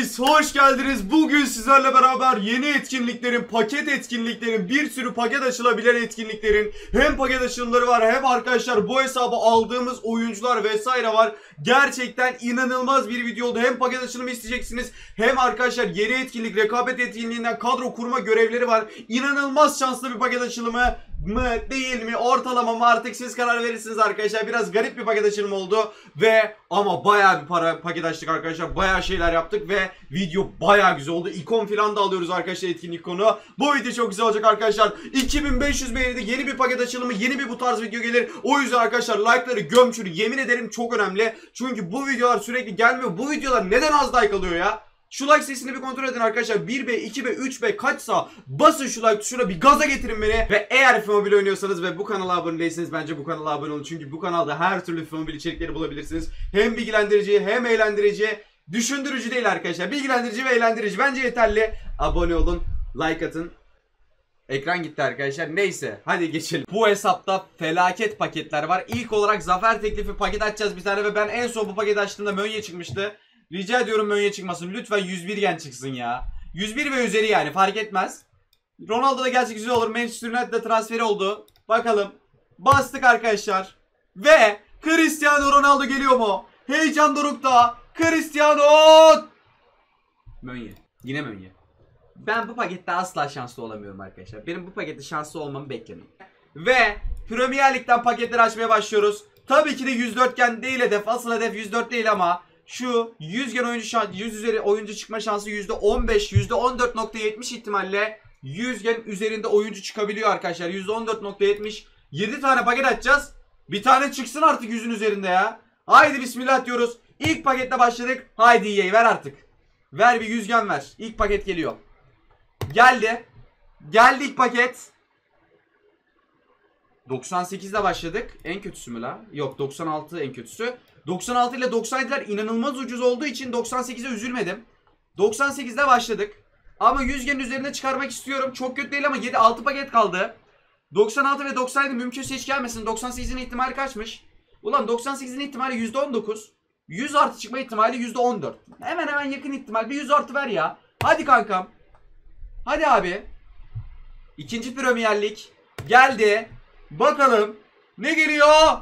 Hepiniz hoş geldiniz. Bugün sizlerle beraber yeni etkinliklerin, paket etkinliklerin, bir sürü paket açılabilen etkinliklerin hem paket açılımları var hem arkadaşlar bu hesabı aldığımız oyuncular vesaire var. Gerçekten inanılmaz bir video oldu. Hem paket açılımı isteyeceksiniz hem arkadaşlar yeni etkinlik, rekabet etkinliğinden kadro kurma görevleri var. İnanılmaz şanslı bir paket açılımı mı değil mi, ortalama mı, artık siz karar verirsiniz arkadaşlar. Biraz garip bir paket açılımı oldu ve ama bayağı bir paket açtık arkadaşlar, bayağı şeyler yaptık ve video bayağı güzel oldu. İkon falan da alıyoruz arkadaşlar, etkinlik konu. Bu video çok güzel olacak arkadaşlar. 2500 beğenide yeni bir paket açılımı, yeni bir bu tarz video gelir. O yüzden arkadaşlar like'ları gömçürü, yemin ederim çok önemli. Çünkü bu videolar sürekli gelmiyor. Bu videolar neden az like alıyor ya? Şu like sesini bir kontrol edin arkadaşlar. 1B, 2B, 3B kaçsa basın şu like tuşuna, bir gaza getirin beni. Ve eğer FIFA Mobile oynuyorsanız ve bu kanala abone değilseniz bence bu kanala abone olun. Çünkü bu kanalda her türlü FIFA Mobile içerikleri bulabilirsiniz. Hem bilgilendirici hem eğlendirici. Düşündürücü değil arkadaşlar. Bilgilendirici ve eğlendirici. Bence yeterli. Abone olun. Like atın. Ekran gitti arkadaşlar. Neyse hadi geçelim. Bu hesapta felaket paketler var. İlk olarak zafer teklifi paket açacağız bir tane ve ben en son bu paketi açtığımda Mönye çıkmıştı. Rica ediyorum Mönye çıkmasın. Lütfen 101 gen çıksın ya. 101 ve üzeri yani, fark etmez. Ronaldo da gelse güzel olur. Manchester United'da transferi oldu. Bakalım. Bastık arkadaşlar. Ve Cristiano Ronaldo geliyor mu? Heyecan dorukta. Cristiano. Mönye. Yine Mönye. Ben bu pakette asla şanslı olamıyorum arkadaşlar. Benim bu pakette şanslı olmamı beklemeyin. Ve Premier Lig'den paketleri açmaya başlıyoruz. Tabii ki de 104 gen değil hedef. Asıl hedef 104 değil ama şu 100 gen oyuncu 100 üzeri oyuncu çıkma şansı %15, %14.70 ihtimalle 100 gen üzerinde oyuncu çıkabiliyor arkadaşlar. %14.70. 7 tane paket açacağız. Bir tane çıksın artık 100'ün üzerinde ya. Haydi bismillah diyoruz. İlk paketle başladık. Haydi EA ver artık. Ver bir 100 gen ver. İlk paket geliyor. Geldi. Geldi ilk paket. 98 ile başladık. En kötüsü mü la? Yok, 96 en kötüsü. 96 ile 97'ler inanılmaz ucuz olduğu için 98'e üzülmedim. 98'de başladık. Ama 100 gen üzerine çıkarmak istiyorum. Çok kötü değil ama 6 paket kaldı. 96 ve 97 mümkünse hiç gelmesin. 98'in ihtimali kaçmış? Ulan 98'in ihtimali %19. 100 artı çıkma ihtimali %14. Hemen hemen yakın ihtimal. Bir 100 artı ver ya. Hadi kankam. Hadi abi. İkinci Premier Lig geldi. Bakalım ne geliyor?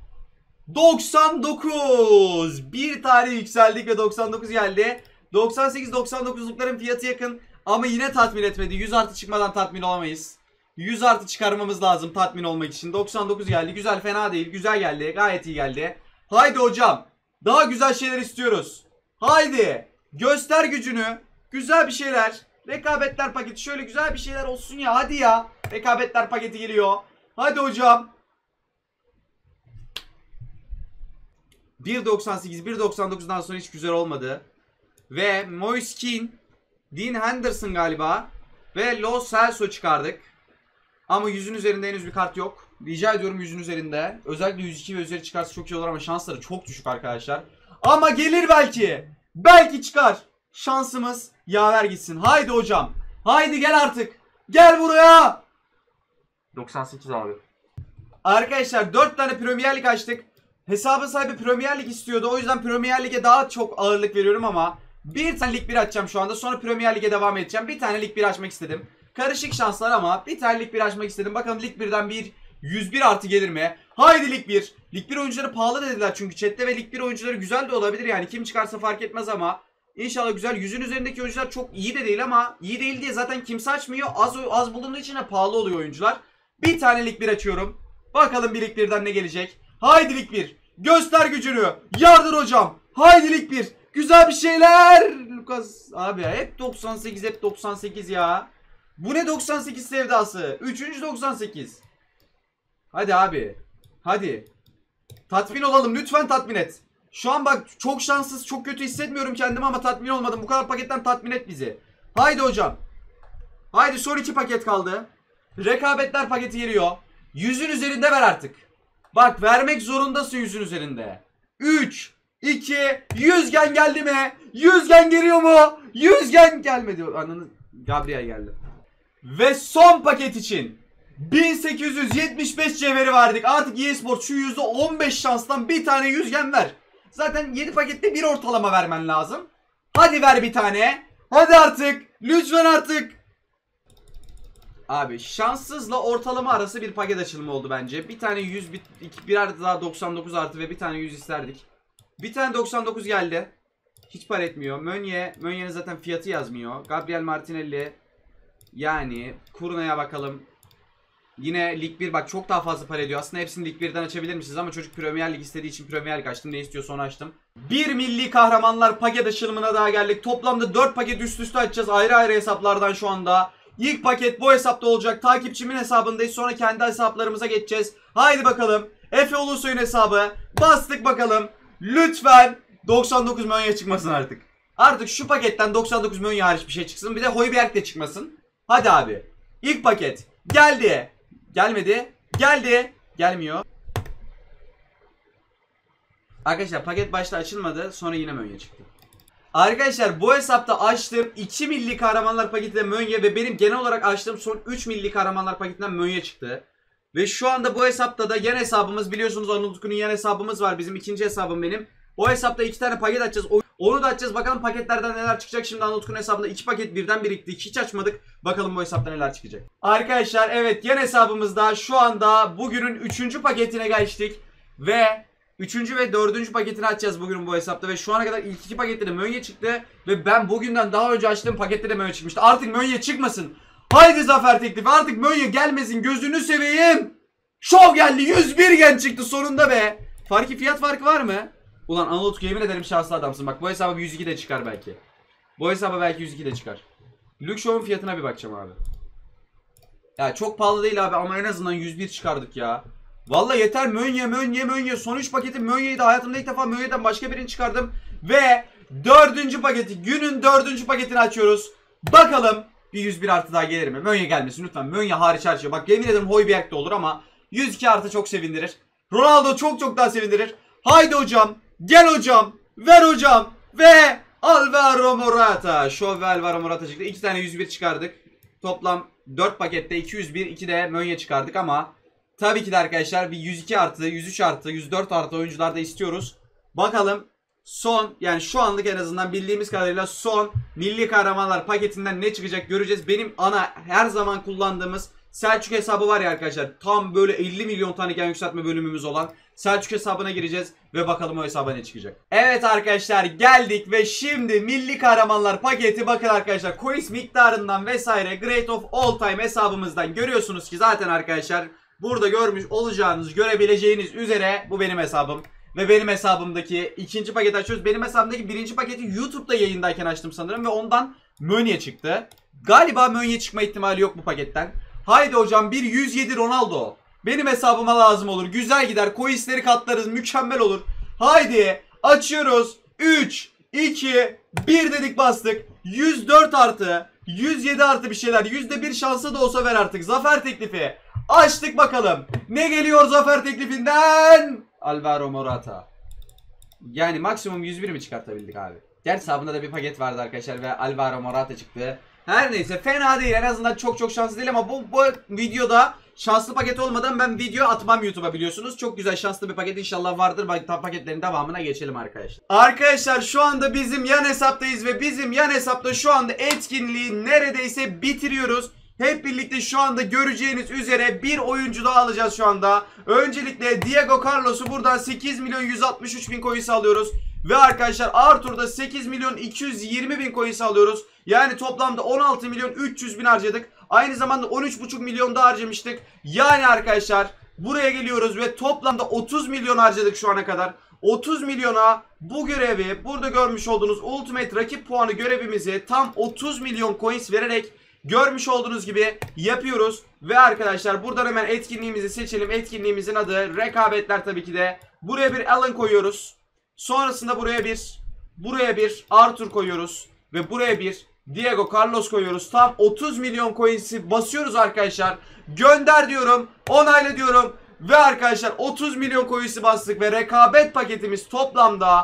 99. Bir tane yükseldik ve 99 geldi. 98-99'lukların fiyatı yakın ama yine tatmin etmedi. 100 artı çıkmadan tatmin olamayız. 100 artı çıkarmamız lazım tatmin olmak için. 99 geldi. Güzel, fena değil. Güzel geldi. Gayet iyi geldi. Haydi hocam. Daha güzel şeyler istiyoruz. Haydi. Göster gücünü. Güzel bir şeyler. Rekabetler paketi. Şöyle güzel bir şeyler olsun ya. Hadi ya. Rekabetler paketi geliyor. Hadi hocam. 1.98, 1.99'dan sonra hiç güzel olmadı. Ve Moise Kean, Dean Henderson galiba ve Lo Celso çıkardık. Ama 100'ün üzerinde henüz bir kart yok. Rica ediyorum 100'ün üzerinde. Özellikle 102 ve üzeri çıkarsa çok iyi olur ama şansları çok düşük arkadaşlar. Ama gelir belki. Belki çıkar. Şansımız yaver gitsin. Haydi hocam. Haydi gel artık. Gel buraya. 98 abi. Arkadaşlar 4 tane Premier Lig açtık. Hesabın sahibi Premier Lig istiyordu. O yüzden Premier Lig'e daha çok ağırlık veriyorum ama bir tane Lig 1 açacağım şu anda. Sonra Premier Lig'e devam edeceğim. Bir tane Lig 1 açmak istedim. Karışık şanslar ama bir tane Lig 1 açmak istedim. Bakalım Lig 1'den bir 101 artı gelir mi? Haydi Lig 1. Lig 1 oyuncuları pahalı dediler çünkü chatte ve Lig 1 oyuncuları güzel de olabilir yani. Kim çıkarsa fark etmez ama İnşallah güzel. 100'ün üzerindeki oyuncular çok iyi de değil ama iyi değil diye zaten kimse açmıyor. Az bulunduğu için de pahalı oluyor oyuncular. Bir tane Lig 1 açıyorum. Bakalım bir Lig 1'den ne gelecek? Haydi Lig 1. Göster gücünü. Yardır hocam. Haydi Lig 1. Güzel bir şeyler. Lucas abi hep 98, hep 98 ya. Bu ne 98 sevdası? 3. 98. Hadi abi. Hadi. Tatmin olalım. Lütfen tatmin et. Şu an bak çok şanssız, çok kötü hissetmiyorum kendimi ama tatmin olmadım. Bu kadar paketten tatmin et bizi. Haydi hocam. Haydi son 2 paket kaldı. Rekabetler paketi geliyor. 100'ün üzerinde ver artık. Bak vermek zorundasın 100'ün üzerinde. 3, 2, 100 gen geldi mi? 100 gen geliyor mu? 100 gen gelmedi. Ananı Gabriel geldi. Ve son paket için 1875 cevheri verdik. Artık eSport şu %15 şanstan bir tane 100 gen ver. Zaten 7 pakette bir ortalama vermen lazım. Hadi ver bir tane. Hadi artık. Lütfen artık. Abi şanssızla ortalama arası bir paket açılımı oldu bence. Bir tane 100, birer daha 99 artı ve bir tane 100 isterdik. Bir tane 99 geldi. Hiç para etmiyor. Mönye'nin zaten fiyatı yazmıyor. Gabriel Martinelli. Yani Kuruna'ya bakalım. Yine Lig 1 bak çok daha fazla para ediyor. Aslında hepsini Lig 1'den açabilirmişiz ama çocuk Premier Lig istediği için Premier Lig açtım. Ne istiyorsa onu açtım. Bir milli kahramanlar paket açılımına daha geldik. Toplamda 4 paket üst üste açacağız. Ayrı ayrı hesaplardan şu anda. İlk paket bu hesapta olacak. Takipçimin hesabındayız. Sonra kendi hesaplarımıza geçeceğiz. Haydi bakalım. Efe Ulusoy'un hesabı. Bastık bakalım. Lütfen 99 Mönye çıkmasın artık. Artık şu paketten 99 Mönye hariç bir şey çıksın. Bir de Højbjerg de çıkmasın. Hadi abi. İlk paket. Geldi. Gelmedi. Geldi. Gelmiyor. Arkadaşlar paket başta açılmadı. Sonra yine Mönye çıktı. Arkadaşlar bu hesapta açtığım 2 milli kahramanlar paketinden Mönye ve benim genel olarak açtığım son 3 milli kahramanlar paketinden Mönye çıktı. Ve şu anda bu hesapta da yan hesabımız, biliyorsunuz Anıl Utku'nun yan hesabımız var. Bizim ikinci hesabım benim. O hesapta 2 tane paket açacağız. Onu da açacağız. Bakalım paketlerden neler çıkacak. Şimdi Anıl Utku'nun hesabında 2 paket birden birikti. Hiç açmadık. Bakalım bu hesapta neler çıkacak. Arkadaşlar evet, yan hesabımızda şu anda bugünün 3. paketine geçtik. Ve 3. ve 4. paketini açacağız bugün bu hesapta. Ve şu ana kadar ilk 2 pakette de Mönye çıktı. Ve ben bugünden daha önce açtığım pakette de Mönye çıkmıştı. Artık Mönye çıkmasın. Haydi zafer teklifi. Artık Mönye gelmesin. Gözünü seveyim. Şov geldi. 101 gen çıktı sonunda be. Fiyat farkı var mı? Ulan Anıl Utku, yemin ederim şanslı adamsın. Bak bu hesaba 102 de çıkar belki. Bu hesaba belki 102 de çıkar. Luke Show'un fiyatına bir bakacağım abi. Ya çok pahalı değil abi ama en azından 101 çıkardık ya. Vallahi yeter. Mönye. Son 3 paketi Mönye'ydi. Hayatımda ilk defa Mönye'den başka birini çıkardım. Ve 4. paketi, günün 4. paketini açıyoruz. Bakalım bir 101 artı daha gelir mi? Mönye gelmesin lütfen. Mönye hariç her şey. Bak yemin ederim Højbjerg de olur ama 102 artı çok sevindirir. Ronaldo çok daha sevindirir. Haydi hocam. Gel hocam. Ver hocam. Ve Alvaro Morata. Şov ve Alvaro Morata çıktı. 2 tane 101 çıkardık. Toplam 4 pakette 201, 2 de Mönye çıkardık ama tabii ki de arkadaşlar bir 102 artı, 103 artı, 104 artı oyuncular da istiyoruz. Bakalım son, yani şu anlık en azından bildiğimiz kadarıyla son milli kahramanlar paketinden ne çıkacak göreceğiz. Benim ana her zaman kullandığımız Selçuk hesabı var ya arkadaşlar. Tam böyle 50 milyon tane gen yükseltme bölümümüz olan Selçuk hesabına gireceğiz ve bakalım o hesaba ne çıkacak. Evet arkadaşlar geldik ve şimdi milli kahramanlar paketi, bakın arkadaşlar coins miktarından vesaire Great of All Time hesabımızdan görüyorsunuz ki zaten arkadaşlar burada görmüş olacağınız, görebileceğiniz üzere bu benim hesabım. Ve benim hesabımdaki ikinci paketi açıyoruz. Benim hesabımdaki birinci paketi YouTube'da yayındayken açtım sanırım ve ondan Mönye çıktı. Galiba Mönye çıkma ihtimali yok bu paketten. Haydi hocam bir 107 Ronaldo. Benim hesabıma lazım olur. Güzel gider. Coinsleri katlarız. Mükemmel olur. Haydi açıyoruz. 3, 2, 1 dedik, bastık. 104 artı, 107 artı bir şeyler. %1 şansı da olsa ver artık. Zafer teklifi. Açtık bakalım. Ne geliyor zafer teklifinden? Alvaro Morata. Yani maksimum 101 mi çıkartabildik abi? Gerçi hesabında da bir paket vardı arkadaşlar ve Alvaro Morata çıktı. Her neyse, fena değil, en azından çok şanslı değil ama bu videoda şanslı paket olmadan ben video atmam YouTube'a, biliyorsunuz. Çok güzel şanslı bir paket inşallah vardır. Paketlerin devamına geçelim arkadaşlar. Arkadaşlar şu anda bizim yan hesaptayız ve bizim yan hesapta şu anda etkinliği neredeyse bitiriyoruz. Hep birlikte şu anda göreceğiniz üzere bir oyuncu daha alacağız şu anda. Öncelikle Diego Carlos'u buradan 8 milyon 163 bin coins alıyoruz. Ve arkadaşlar Arthur'da 8 milyon 220 bin coins alıyoruz. Yani toplamda 16 milyon 300 bin harcadık. Aynı zamanda 13,5 milyon da harcamıştık. Yani arkadaşlar buraya geliyoruz ve toplamda 30 milyon harcadık şu ana kadar. 30 milyona bu görevi, burada görmüş olduğunuz Ultimate rakip puanı görevimizi tam 30 milyon coins vererek görmüş olduğunuz gibi yapıyoruz. Ve arkadaşlar buradan hemen etkinliğimizi seçelim. Etkinliğimizin adı rekabetler tabii ki de. Buraya bir Alan koyuyoruz. Sonrasında buraya bir Arthur koyuyoruz. Ve buraya bir Diego Carlos koyuyoruz. Tam 30 milyon coins'i basıyoruz arkadaşlar. Gönder diyorum. Onayla diyorum. Ve arkadaşlar 30 milyon coins'i bastık. Ve rekabet paketimiz toplamda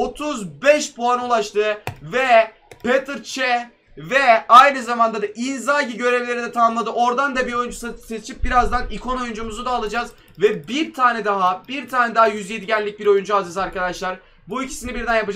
35 puan ulaştı. Ve Petr Cech ve aynı zamanda da Inzaghi görevleri de tamamladı. Oradan da bir oyuncu seçip birazdan ikon oyuncumuzu da alacağız. Ve bir tane daha 107 genlik bir oyuncu alacağız arkadaşlar. Bu ikisini birden yapacağız.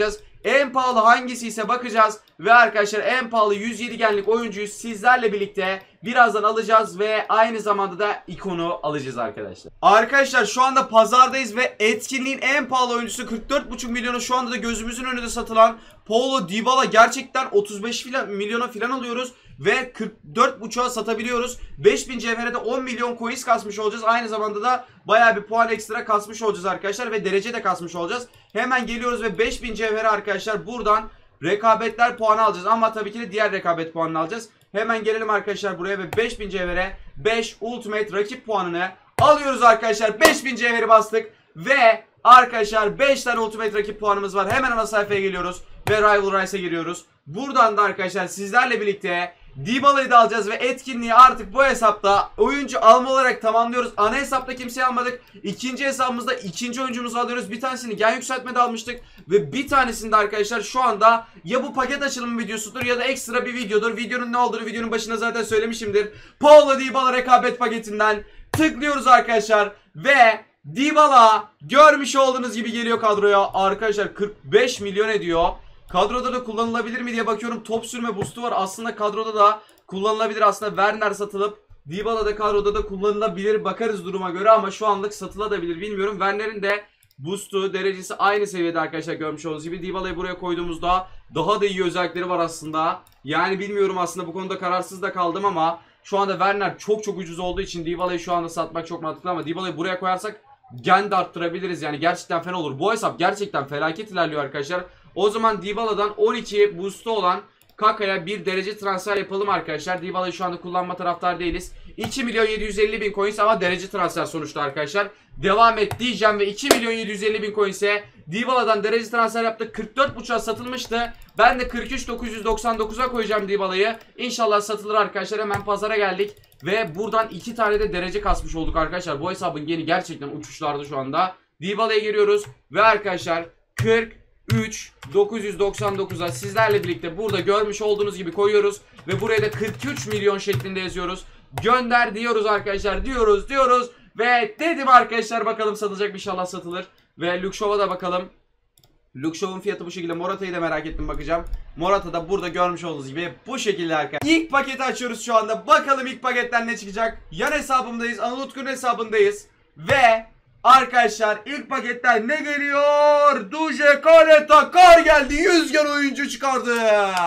En pahalı hangisi ise bakacağız. Ve arkadaşlar en pahalı 107 genlik oyuncuyu sizlerle birlikte birazdan alacağız. Ve aynı zamanda da ikonu alacağız arkadaşlar. Arkadaşlar şu anda pazardayız ve etkinliğin en pahalı oyuncusu 44,5 milyonu şu anda da gözümüzün önünde satılan Paulo Dybala. Gerçekten 35 milyona falan alıyoruz. Ve 44,5'a satabiliyoruz. 5000 cevhere de 10 milyon coins kasmış olacağız. Aynı zamanda da bayağı bir puan ekstra kasmış olacağız arkadaşlar. Ve derece de kasmış olacağız. Hemen geliyoruz ve 5000 cevhere arkadaşlar buradan rekabetler puanı alacağız. Ama tabii ki de diğer rekabet puanını alacağız. Hemen gelelim arkadaşlar buraya ve 5000 cevhere 5 ultimate rakip puanını alıyoruz arkadaşlar. 5000 cevheri bastık. Ve arkadaşlar 5 tane ultimate rakip puanımız var. Hemen ana sayfaya geliyoruz. Ve Rival Rice'a giriyoruz. Buradan da arkadaşlar sizlerle birlikte Dybala'yı da alacağız ve etkinliği artık bu hesapta oyuncu alma olarak tamamlıyoruz. Ana hesapta kimseyi almadık. İkinci hesabımızda ikinci oyuncumuzu alıyoruz. Bir tanesini gen yükseltmede almıştık. Ve bir tanesini de arkadaşlar şu anda ya bu paket açılımı videosudur ya da ekstra bir videodur. Videonun ne olduğunu videonun başında zaten söylemişimdir. Paulo Dybala rekabet paketinden tıklıyoruz arkadaşlar. Ve Dybala görmüş olduğunuz gibi geliyor kadroya. Arkadaşlar 45 milyon ediyor. Kadroda da kullanılabilir mi diye bakıyorum. Top sürme boost'u var. Aslında kadroda da kullanılabilir. Aslında Werner satılıp Dybala da kadroda da kullanılabilir. Bakarız duruma göre ama şu anlık satılabilir. Bilmiyorum. Werner'in de boost'u derecesi aynı seviyede arkadaşlar görmüş olduğunuz gibi. Dybala'yı buraya koyduğumuzda daha da iyi özellikleri var aslında. Yani bilmiyorum aslında bu konuda kararsız da kaldım ama şu anda Werner çok ucuz olduğu için Dybala'yı şu anda satmak çok mantıklı ama Dybala'yı buraya koyarsak gen de arttırabiliriz. Yani gerçekten fena olur. Bu hesap gerçekten felaket ilerliyor arkadaşlar. O zaman Dybala'dan 12 boost'u olan Kaka'ya bir derece transfer yapalım arkadaşlar. Dybala'yı şu anda kullanma taraftar değiliz. 2 milyon 750 bin coins ama derece transfer sonuçta arkadaşlar. Devam et diyeceğim ve 2 milyon 750 bin coins'e Dybala'dan derece transfer yaptık. 44,5'a satılmıştı. Ben de 43.999'a koyacağım Dybala'yı. İnşallah satılır arkadaşlar. Hemen pazara geldik. Ve buradan 2 tane de derece kasmış olduk arkadaşlar. Bu hesabın geni gerçekten uçuşlarda şu anda. Dybala'ya giriyoruz. Ve arkadaşlar 43.999'a sizlerle birlikte burada görmüş olduğunuz gibi koyuyoruz. Ve buraya da 43 milyon şeklinde yazıyoruz. Gönder diyoruz arkadaşlar. Diyoruz. Ve dedim arkadaşlar bakalım satılacak mı, inşallah satılır. Ve Luke Shaw'a da bakalım. Luke Shaw'un fiyatı bu şekilde. Morata'yı da merak ettim, bakacağım. Morata da burada görmüş olduğunuz gibi bu şekilde arkadaşlar. İlk paketi açıyoruz şu anda. Bakalım ilk paketten ne çıkacak. Yan hesabımdayız. Anıl Utku'nun hesabındayız. Ve arkadaşlar ilk paketten ne geliyor? Duje Kaleta Kar geldi. 100 gen oyuncu çıkardık.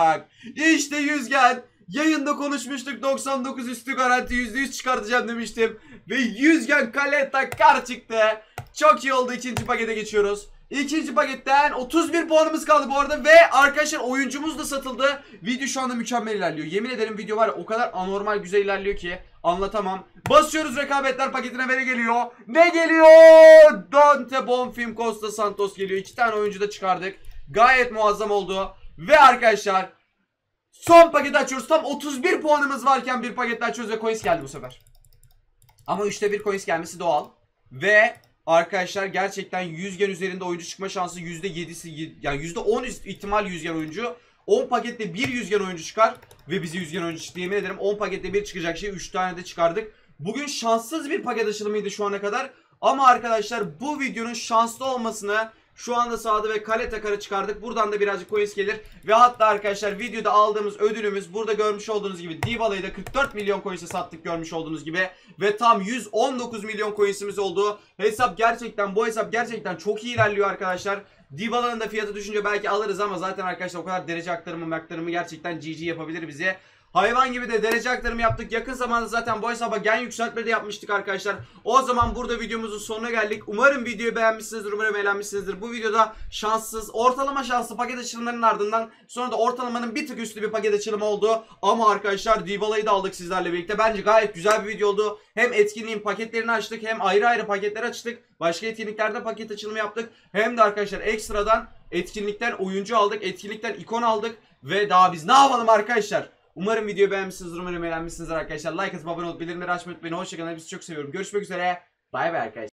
İşte 100 gen. Yayında konuşmuştuk, 99 üstü garanti %100 çıkartacağım demiştim. Ve 100 gen Kaleta Kar çıktı. Çok iyi oldu, ikinci pakete geçiyoruz. İkinci paketten 31 puanımız kaldı bu arada ve arkadaşlar oyuncumuz da satıldı. Video şu anda mükemmel ilerliyor. Yemin ederim video var ya, o kadar anormal güzel ilerliyor ki anlatamam. Basıyoruz rekabetler paketine ve ne geliyor? Ne geliyor? Dante Bonfim Costa Santos geliyor. 2 tane oyuncu da çıkardık. Gayet muazzam oldu. Ve arkadaşlar son paketi açıyoruz. Tam 31 puanımız varken bir paket açıyoruz ve coins geldi bu sefer. Ama 3'te 1 coins gelmesi doğal. Ve arkadaşlar gerçekten 100 gen üzerinde oyuncu çıkma şansı %7'si, yani %10 ihtimal 100 gen oyuncu. 10 pakette bir 100 gen oyuncu çıkar ve bize 100 gen oyuncu çıktı, yemin ederim. 10 pakette bir çıkacak şey 3 tane de çıkardık. Bugün şanssız bir paket açılımıydı şu ana kadar. Ama arkadaşlar bu videonun şanslı olmasını şu anda sağda ve kale takarı çıkardık. Buradan da birazcık coins gelir. Ve hatta arkadaşlar videoda aldığımız ödülümüz burada görmüş olduğunuz gibi Dybala'yı da 44 milyon coins'e sattık görmüş olduğunuz gibi. Ve tam 119 milyon coins'imiz oldu. Bu hesap gerçekten çok iyi ilerliyor arkadaşlar. Dybala'nın da fiyatı düşünce belki alırız ama zaten arkadaşlar o kadar derece aktarımı gerçekten GG yapabilir bize. Hayvan gibi de derece aktarımı yaptık. Yakın zamanda zaten bu hesaba gen yükseltme de yapmıştık arkadaşlar. O zaman burada videomuzun sonuna geldik. Umarım videoyu beğenmişsinizdir. Umarım eğlenmişsinizdir. Bu videoda şanssız, ortalama şanslı paket açılımlarının ardından sonra da ortalamanın bir tık üstü bir paket açılımı oldu. Ama arkadaşlar Dybala'yı da aldık sizlerle birlikte. Bence gayet güzel bir video oldu. Hem etkinliğin paketlerini açtık, hem ayrı ayrı paketler açtık. Başka etkinliklerde paket açılımı yaptık. Hem de arkadaşlar ekstradan etkinlikten oyuncu aldık. Etkinlikten ikon aldık. Ve daha biz ne yapalım arkadaşlar? Umarım videoyu beğenmişsinizdir. Umarım eğlenmişsinizdir arkadaşlar. Like atıp abone olup bildirimleri açmayı unutmayın. Hoşçakalın. Hepinizi çok seviyorum. Görüşmek üzere. Bay bay arkadaşlar.